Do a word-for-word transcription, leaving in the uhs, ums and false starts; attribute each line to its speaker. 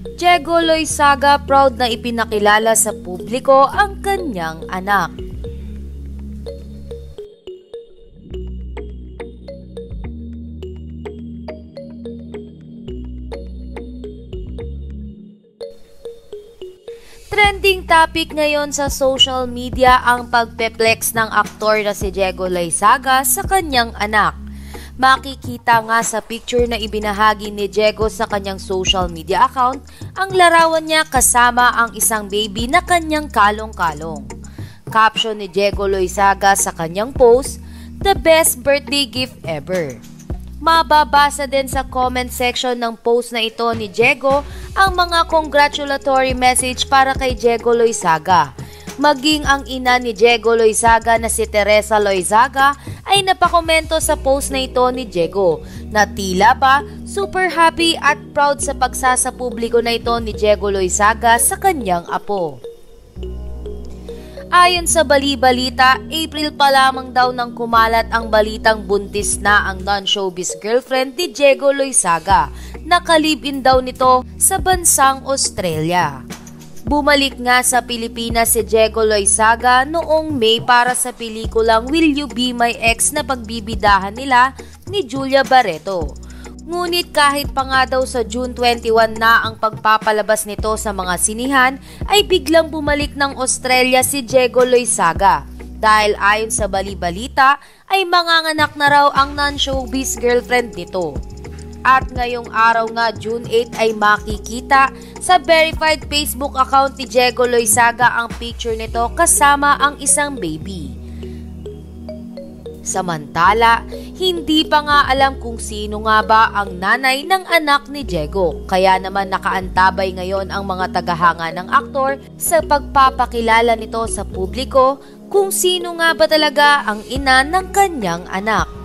Speaker 1: Diego Loizaga proud na ipinakilala sa publiko ang kanyang anak. Trending topic ngayon sa social media ang pagpeplex ng aktor na si Diego Loizaga sa kanyang anak. Makikita nga sa picture na ibinahagi ni Diego sa kanyang social media account ang larawan niya kasama ang isang baby na kanyang kalong-kalong. Caption ni Diego Loizaga sa kanyang post, "The best birthday gift ever." Mababasa din sa comment section ng post na ito ni Diego ang mga congratulatory message para kay Diego Loizaga. Maging ang ina ni Diego Loizaga na si Teresa Loizaga ay napakomento sa post na ito ni Diego na tila ba super happy at proud sa pagsasapubliko na ito ni Diego Loizaga sa kanyang apo. Ayon sa bali-balita, April pa lamang daw nang kumalat ang balitang buntis na ang non-showbiz girlfriend ni Diego Loizaga. Nakalibin daw nito sa bansang Australia. Bumalik nga sa Pilipinas si Diego Loizaga noong May para sa pelikulang Will You Be My Ex na pagbibidahan nila ni Julia Barreto. Ngunit kahit pa nga daw sa June twenty-one na ang pagpapalabas nito sa mga sinihan, ay biglang bumalik ng Australia si Diego Loizaga. Dahil ayon sa bali-balita ay manganganak na raw ang non-showbiz girlfriend nito. At ngayong araw nga June eighth ay makikita sa verified Facebook account ni Diego Loizaga ang picture nito kasama ang isang baby. Samantala, hindi pa nga alam kung sino nga ba ang nanay ng anak ni Diego. Kaya naman nakaantabay ngayon ang mga tagahanga ng aktor sa pagpapakilala nito sa publiko kung sino nga ba talaga ang ina ng kanyang anak.